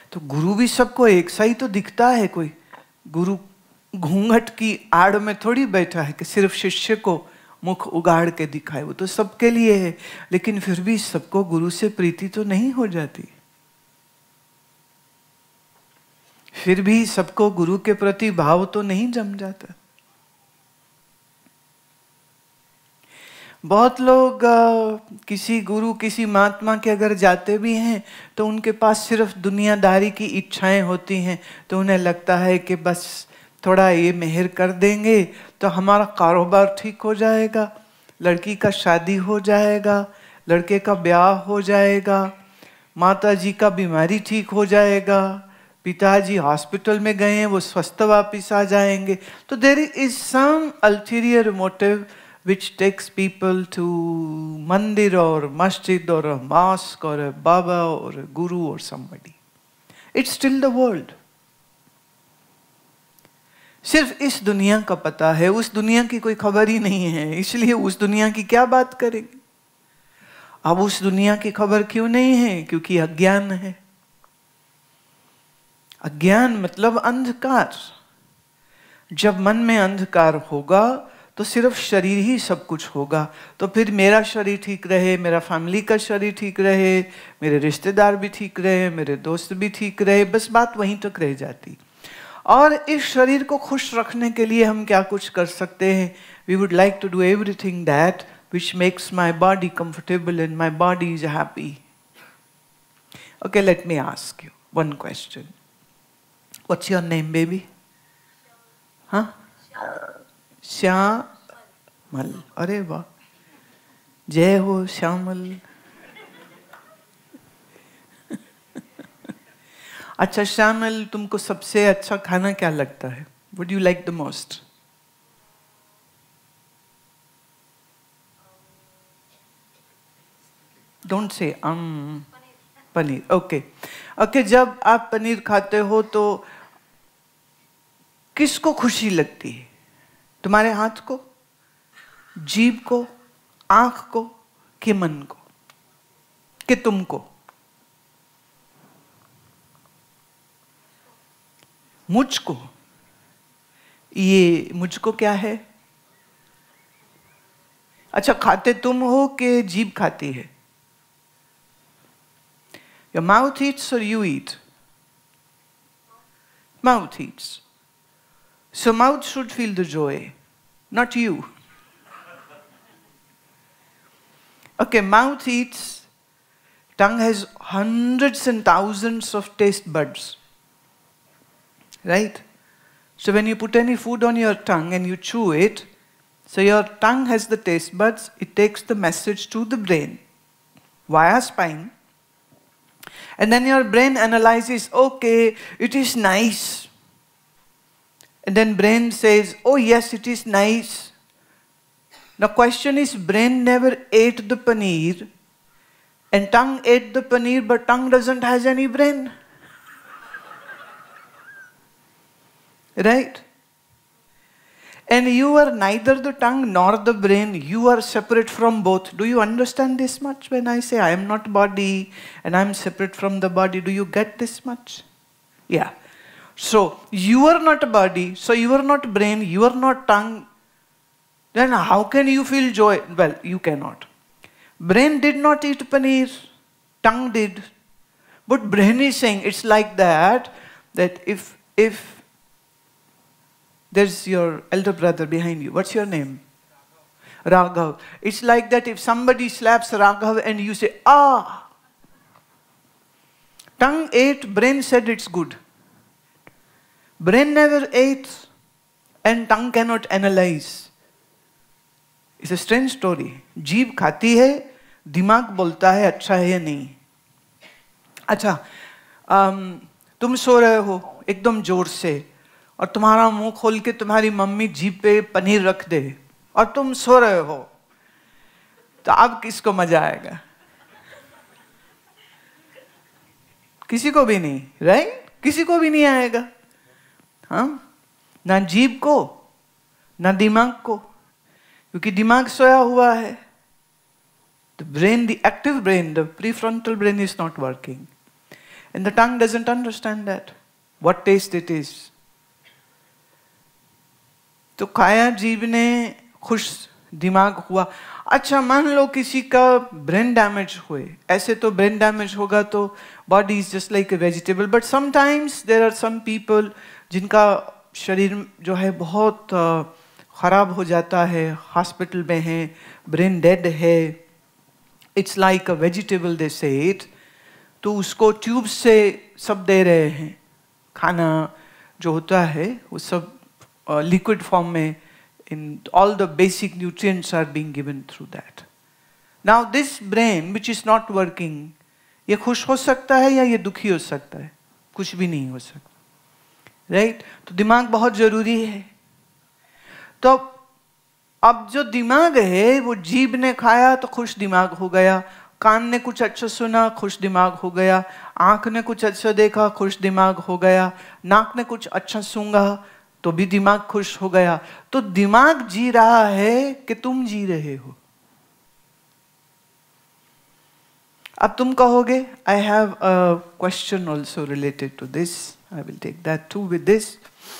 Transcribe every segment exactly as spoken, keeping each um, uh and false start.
तो गुरु भी सबको एक सा ही तो दिखता है। कोई गुरु घूंघट की आड़ में थोड़ी बैठा है कि सिर्फ शिष्य को मुख उगाड़ के दिखाए, वो तो सबके लिए है। लेकिन फिर भी सबको गुरु से प्रीति तो नहीं हो जाती, फिर भी सबको गुरु के प्रति भाव तो नहीं जम जाता। बहुत लोग आ, किसी गुरु किसी महात्मा के अगर जाते भी हैं तो उनके पास सिर्फ दुनियादारी की इच्छाएं होती हैं, तो उन्हें लगता है कि बस थोड़ा ये मेहर कर देंगे तो हमारा कारोबार ठीक हो जाएगा, लड़की का शादी हो जाएगा, लड़के का ब्याह हो जाएगा, माता जी का बीमारी ठीक हो जाएगा, पिताजी हॉस्पिटल में गए हैं वो स्वस्थ वापिस आ जाएंगे। तो there is some ulterior motive which takes people to mandir or masjid or a mosque or a baba or a guru or somebody. It's still the world. सिर्फ इस दुनिया का पता है, उस दुनिया की कोई खबर ही नहीं है, इसलिए उस दुनिया की क्या बात करेंगे। अब उस दुनिया की खबर क्यों नहीं है? क्योंकि अज्ञान है। अज्ञान मतलब अंधकार। जब मन में अंधकार होगा तो सिर्फ शरीर ही सब कुछ होगा। तो फिर मेरा शरीर ठीक रहे, मेरा फैमिली का शरीर ठीक रहे, मेरे रिश्तेदार भी ठीक रहे, मेरे दोस्त भी ठीक रहे, बस बात वहीं तक रह जाती। और इस शरीर को खुश रखने के लिए हम क्या कुछ कर सकते हैं? We would like to do everything that which makes my body comfortable and my body is happy. Okay, let me ask you one question. What's your name baby? हाँ, श्यामल। अरे वाह, जय हो श्यामल। अच्छा श्यामल, तुमको सबसे अच्छा खाना क्या लगता है? What do you like the most? Don't say um. Paneer. Okay okay, जब आप पनीर खाते हो तो किसको खुशी लगती है? तुम्हारे हाथ को, जीभ को, आंख को, कि मन को, कि तुमको? मुझको। ये मुझको क्या है? अच्छा, खाते तुम हो कि जीभ खाती है? Your mouth eats or you eat? Mouth eats. So mouth should feel the joy, not you. Okay, mouth eats, tongue has hundreds and thousands of taste buds, right? So when you put any food on your tongue and you chew it, so your tongue has the taste buds, it takes the message to the brain via spine, and then your brain analyzes, okay, it is nice. And then brain says, oh yes, it is nice. Now question is, brain never ate the paneer and tongue ate the paneer, but tongue doesn't have any brain. Right? And you are neither the tongue nor the brain. You are separate from both. Do you understand this much when I say I am not body and I am separate from the body? Do you get this much? Yeah. So, you are not body, so you are not brain, you are not tongue. Then how can you feel joy? Well, you cannot. Brain did not eat paneer, tongue did. But brain is saying, it's like that, that if, if there's your elder brother behind you, what's your name? Raghav. It's like that if somebody slaps Raghav and you say, ah. Tongue ate, brain said it's good. Brain never ate and tongue cannot analyze. It's a strange story. जीभ खाती है, दिमाग बोलता है अच्छा है या नहीं। अच्छा, um, तुम सो रहे हो एकदम जोर से और तुम्हारा मुंह खोल के तुम्हारी मम्मी जीभ पे पनीर रख दे और तुम सो रहे हो, तो अब किसको मजा आएगा? किसी को भी नहीं, राइट? किसी को भी नहीं आएगा। हाँ, ना जीभ को ना दिमाग को, क्योंकि दिमाग सोया हुआ है। The brain, the active brain, the prefrontal brain is not working. And the tongue doesn't understand that. What taste it is. तो खाया जीव ने, खुश दिमाग हुआ. अच्छा मान लो किसी का ब्रेन डैमेज हुए, ऐसे तो ब्रेन डैमेज होगा तो body is just like a vegetable. But sometimes there are some people जिनका शरीर जो है बहुत खराब हो जाता है, हॉस्पिटल में है, ब्रेन डेड है, it's like a vegetable they say it. तो उसको ट्यूब से सब दे रहे हैं, खाना जो होता है वो सब लिक्विड फॉर्म में, in all the basic nutrients are being given through that. Now this brain which is not working, ये खुश हो सकता है या ये दुखी हो सकता है? कुछ भी नहीं हो सकता, राइट? तो दिमाग बहुत जरूरी है. तो अब जो दिमाग है वो जीभ ने खाया तो खुश दिमाग हो गया, कान ने कुछ अच्छा सुना खुश दिमाग हो गया, आंख ने कुछ अच्छा देखा खुश दिमाग हो गया, नाक ने कुछ अच्छा सूंघा तो भी दिमाग खुश हो गया. तो दिमाग जी रहा है कि तुम जी रहे हो. अब तुम कहोगे, I have a question also related to this. I will take that too with this.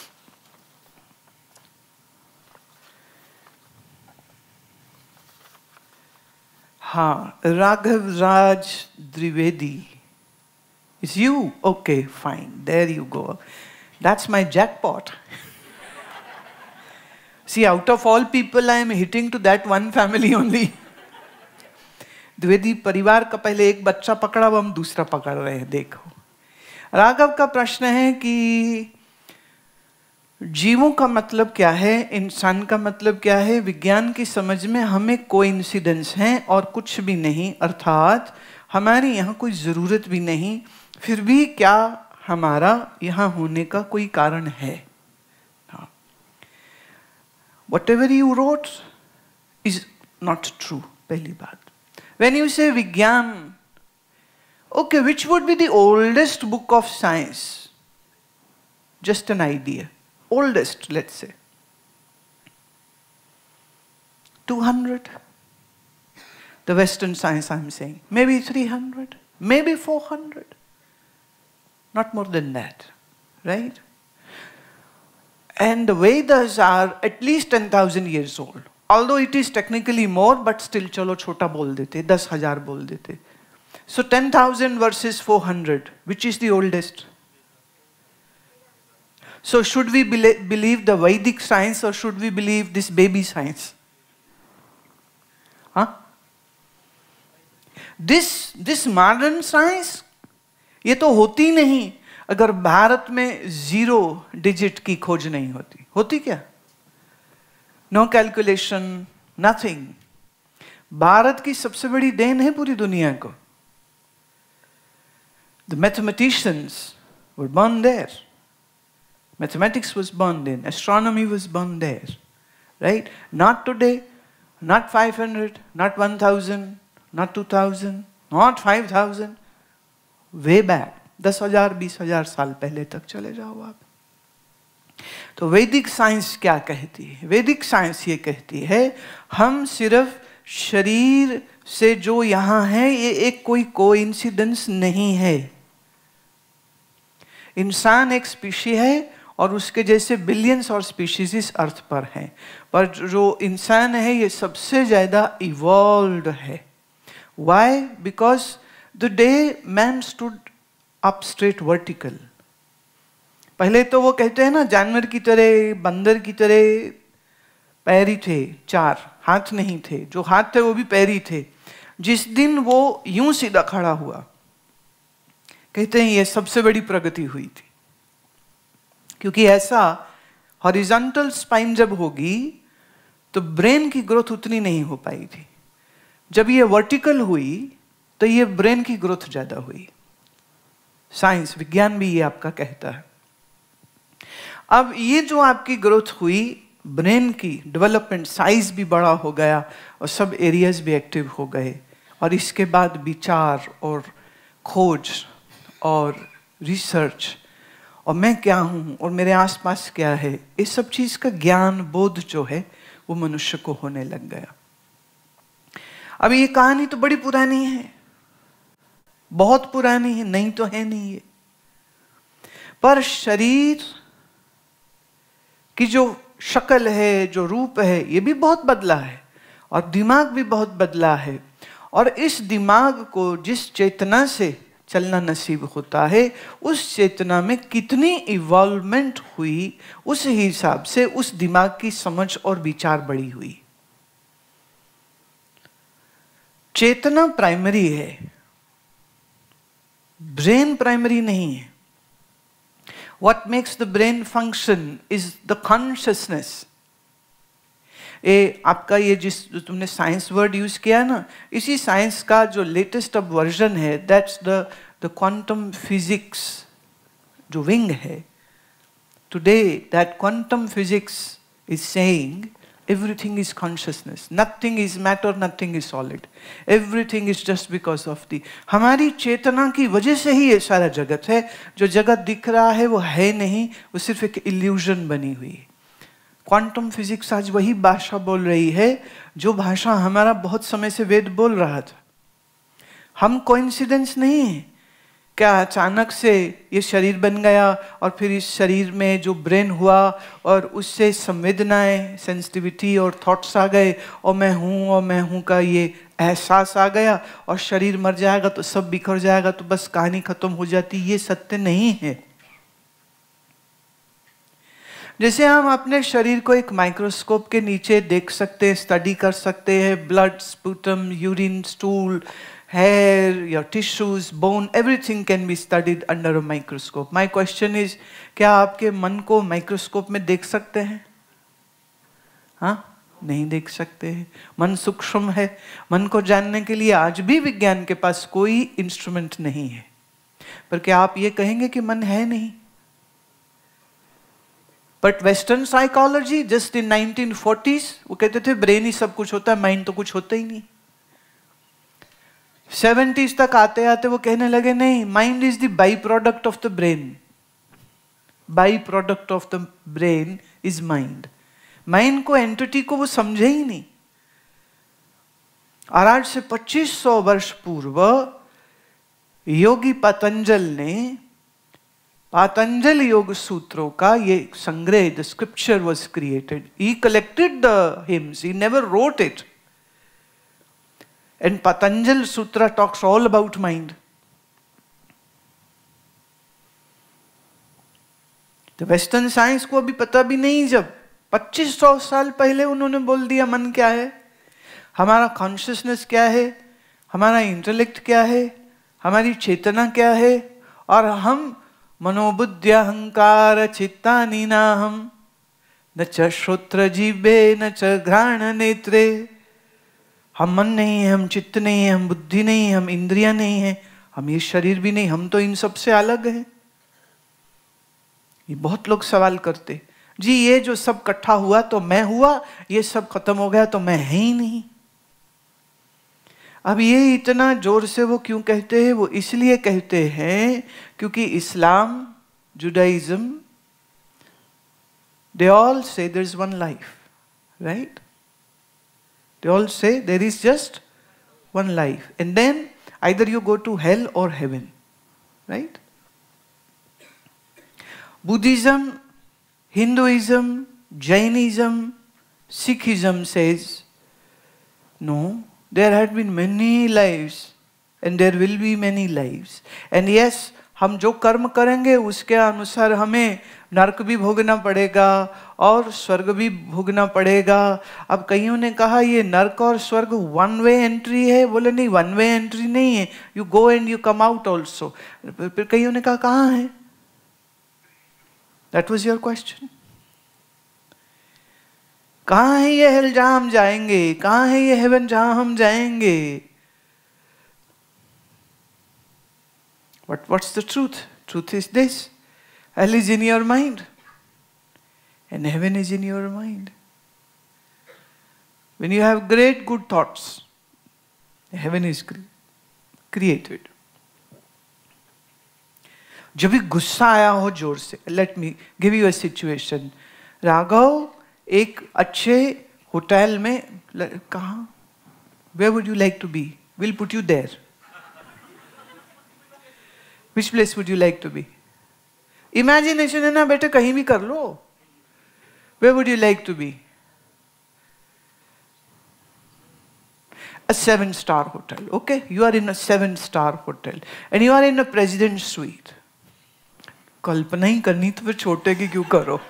हाँ, राघव राज Dwivedi. It's you? Okay, fine. There you go. That's my jackpot. See, out of all people, I am hitting to that one family only. Dwivedi परिवार का पहले एक बच्चा पकड़ा, अब हम दूसरा पकड़ रहे हैं. देखो, राघव का प्रश्न है कि जीवों का मतलब क्या है, इंसान का मतलब क्या है. विज्ञान की समझ में हमें कोइंसिडेंस है और कुछ भी नहीं, अर्थात हमारे यहाँ कोई जरूरत भी नहीं, फिर भी क्या हमारा यहाँ होने का कोई कारण है. Whatever you wrote is not true. पहली बात. When you say विज्ञान, okay, which would be the oldest book of science? Just an idea. Oldest, let's say. two hundred. The Western science I'm saying. Maybe three hundred. Maybe four hundred. Not more than that. Right? And the Vedas are at least ten thousand years old. Although it is technically more, but still, chalo chota bol dete, ten thousand bol dete. So ten thousand versus four hundred, which is the oldest? So should we be believe the Vedic science or should we believe this baby science? Huh? This, this modern science, ये तो होती नहीं अगर भारत में zero digit की खोज नहीं होती. होती क्या? No calculation, nothing. भारत की सबसे बड़ी देन है पूरी दुनिया को. The mathematicians were born there. Mathematics was born there. Astronomy was born there. Right? Not today, not five hundred, not one thousand, not two thousand, not five thousand. Way back दस हजार बीस हजार साल पहले तक चले जाओ आप. तो वैदिक साइंस क्या कहती है? वैदिक साइंस ये कहती है हम सिर्फ शरीर से जो यहाँ है ये एक कोई कोइंसिडेंस नहीं है. इंसान एक स्पीशी है और उसके जैसे बिलियंस और स्पीशीज इस अर्थ पर हैं, पर जो इंसान है ये सबसे ज्यादा इवॉल्व्ड है. Why? Because the day man stood up straight vertical. पहले तो वो कहते हैं ना, जानवर की तरह, बंदर की तरह पैर ही थे, चार हाथ नहीं थे. जो हाथ थे वो भी पैर ही थे. जिस दिन वो यूं सीधा खड़ा हुआ, कहते हैं ये सबसे बड़ी प्रगति हुई थी. क्योंकि ऐसा हॉरिजॉन्टल स्पाइन जब होगी तो ब्रेन की ग्रोथ उतनी नहीं हो पाई थी. जब ये वर्टिकल हुई तो ये ब्रेन की ग्रोथ ज्यादा हुई. साइंस, विज्ञान भी ये आपका कहता है. अब ये जो आपकी ग्रोथ हुई, ब्रेन की डेवलपमेंट, साइज भी बड़ा हो गया और सब एरियाज भी एक्टिव हो गए. और इसके बाद विचार और खोज और रिसर्च और मैं क्या हूँ और मेरे आसपास क्या है, इस सब चीज का ज्ञान, बोध जो है वो मनुष्य को होने लग गया. अब ये कहानी तो बड़ी पुरानी है. बहुत पुरानी है, नहीं तो है नहीं है। पर शरीर की जो शक्ल है, जो रूप है, ये भी बहुत बदला है और दिमाग भी बहुत बदला है। और इस दिमाग को जिस चेतना से चलना नसीब होता है, उस चेतना में कितनी इवॉल्वमेंट हुई, उस हिसाब से उस दिमाग की समझ और विचार बड़ी हुई। चेतना प्राइमरी है, ब्रेन प्राइमरी नहीं है। What makes the brain function is the consciousness. ये आपका ये जिस जो तुमने साइंस वर्ड यूज किया ना, इसी साइंस का जो लेटेस्ट अब वर्जन है, that's the the quantum physics जो विंग है today, that quantum physics is saying everything is consciousness, nothing is matter, nothing is solid, everything is just because of the, हमारी चेतना की वजह से ही ये सारा जगत है। जो जगत दिख रहा है वो है नहीं, वो सिर्फ एक इल्यूजन बनी हुई है। क्वांटम फिजिक्स आज वही भाषा बोल रही है जो भाषा हमारा बहुत समय से वेद बोल रहा था। हम कोइंसिडेंस नहीं है क्या अचानक से ये शरीर बन गया और फिर इस शरीर में जो ब्रेन हुआ और उससे संवेदनाएं, सेंसिटिविटी और थॉट्स आ गए और मैं हूँ और मैं हूँ का ये एहसास आ गया और शरीर मर जाएगा तो सब बिखर जाएगा तो बस कहानी खत्म हो जाती। ये सत्य नहीं है। जैसे हम अपने शरीर को एक माइक्रोस्कोप के नीचे देख सकते हैं, स्टडी कर सकते हैं, blood, sputum, urine, stool, hair, your tissues, bone, everything can be studied under a microscope. My question is, क्या आपके मन को माइक्रोस्कोप में देख सकते हैं? हाँ, नहीं देख सकते हैं। मन सूक्ष्म है। मन को जानने के लिए आज भी विज्ञान के पास कोई इंस्ट्रूमेंट नहीं है। पर क्या आप ये कहेंगे कि मन है नहीं? But western psychology just in nineteen forties वो कहते थे ब्रेन ही सब कुछ होता है, माइंड तो कुछ होता ही नहीं। सेवेंटीज तक आते आते वो कहने लगे नहीं, mind is the byproduct of the brain, byproduct of the brain is mind. Mind को, एंटिटी को वो समझे ही नहीं। और आज से पच्चीस सौ वर्ष पूर्व योगी पतंजल ने पातंजल योग सूत्रों का ये संग्रह, the scripture was created. He collected the hymns, he never wrote it. And Patanjal Sutra talks all about mind. The Western science को अभी पता भी नहीं, जब पच्चीस सौ साल पहले उन्होंने बोल दिया मन क्या है, हमारा कॉन्शियसनेस क्या है, हमारा इंटेलेक्ट क्या है, हमारी चेतना क्या है, और हम मनोबुद्धि अहंकार चित्तानि नाहं न च श्रोत्र जीवे न च घ्राण नेत्रे। हम मन नहीं है, हम चित्त नहीं है, हम बुद्धि नहीं है, हम इंद्रियां नहीं है, हम ये शरीर भी नहीं, हम तो इन सब से अलग हैं। ये बहुत लोग सवाल करते, जी ये जो सब इकट्ठा हुआ तो मैं हुआ, ये सब खत्म हो गया तो मैं है ही नहीं। अब ये इतना जोर से वो क्यों कहते हैं? वो इसलिए कहते हैं क्योंकि Islam, Judaism, they all say there is one life, right? They all say there is just one life, and then either you go to hell or heaven, right? Buddhism, Hinduism, Jainism, Sikhism says, no, there had been many lives and there will be many lives. And yes, हम जो कर्म करेंगे उसके अनुसार हमें नरक भी भोगना पड़ेगा और स्वर्ग भी भोगना पड़ेगा। अब कईयों ने कहा ये नरक और स्वर्ग वन वे एंट्री है। बोले नहीं, वन वे एंट्री नहीं है, you go and you come out also. फिर कईयों ने कहा कहाँ है? That was your question. कहाँ है ये हेल जहां हम जाएंगे? कहाँ है ये हेवन जहां हम जाएंगे? But what's the truth? Truth is this. Hell is in your mind. And heaven is in your mind. When you have great good thoughts, heaven is cre- created. जब भी गुस्सा आया हो जोर से, let me give you a situation. Raghav एक अच्छे hotel में, कहाँ? Where would you like to be? We'll put you there. Which place would you like to be? Imagination है ना बेटे, कहीं भी कर लो. Where would you like to be? A seven-star hotel. Okay, you are in a seven-star hotel and you are in a president's suite. कल्पना ही करनी तो फिर छोटे की क्यों करो?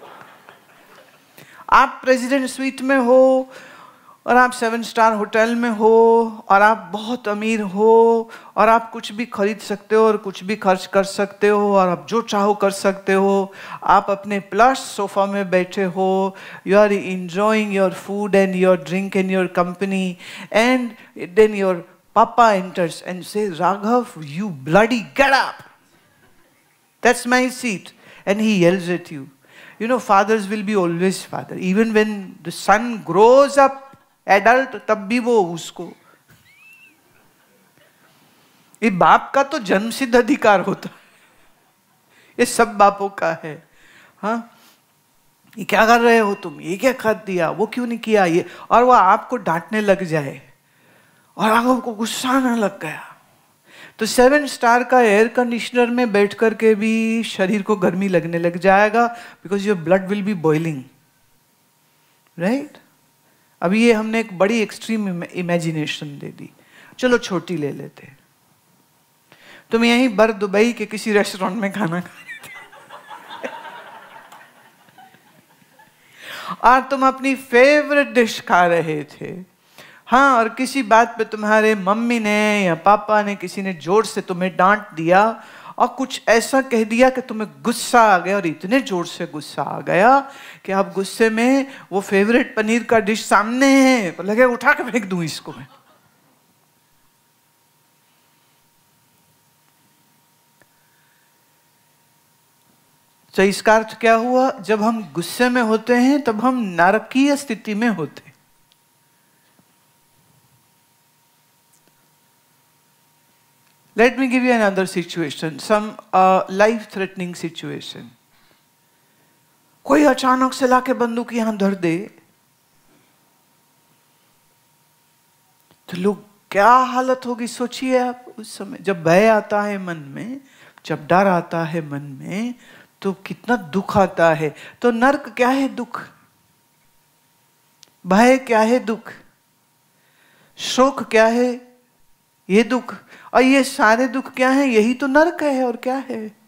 आप प्रेसिडेंट स्वीट में हो और आप सेवन स्टार होटल में हो और आप बहुत अमीर हो और आप कुछ भी खरीद सकते हो और कुछ भी खर्च कर सकते हो और आप जो चाहो कर सकते हो. आप अपने प्लस सोफा में बैठे हो. You are enjoying your food and your drink and your company, and then your papa enters and says, Raghav, you bloody get up. That's my seat. And he yells at you. You know, fathers will be always father. Even when the son grows up, adult, तब भी वो उसको. ये बाप का तो जन्म सिद्ध अधिकार होता है. ये सब बापों का है. हाँ, ये क्या कर रहे हो तुम? ये क्या कर दिया? वो क्यों नहीं किया? ये. और वो आपको डांटने लग जाए और आपको गुस्सा आने लग गया. तो सेवन स्टार का एयर कंडीशनर में बैठ करके भी शरीर को गर्मी लगने लग जाएगा, because your blood will be boiling. Right? अभी ये हमने एक बड़ी एक्सट्रीम इमेजिनेशन दे दी. चलो छोटी ले लेते. तुम यहीं बर दुबई के किसी रेस्टोरेंट में खाना खा रहे थे और तुम अपनी फेवरेट डिश खा रहे थे. हाँ, और किसी बात पे तुम्हारे मम्मी ने या पापा ने, किसी ने जोर से तुम्हें डांट दिया और कुछ ऐसा कह दिया कि तुम्हें गुस्सा आ गया, और इतने जोर से गुस्सा आ गया कि आप गुस्से में वो फेवरेट पनीर का डिश सामने है तो लगे उठा के फेंक दूं इसको मैं. तो इसका अर्थ क्या हुआ? जब हम गुस्से में होते हैं तब हम नारकीय स्थिति में होते हैं. Let me give you another situation, some uh, life-threatening situation. कोई अचानक से लाके बंदूक यहां धर दे तो लोग क्या हालत होगी सोचिए आप. उस समय जब भय आता है मन में, जब डर आता है मन में, तो कितना दुख आता है. तो नर्क क्या है? दुख. भय क्या है? दुख. शोक क्या है? ये दुख. और ये सारे दुख क्या है? यही तो नर्क है. और क्या है?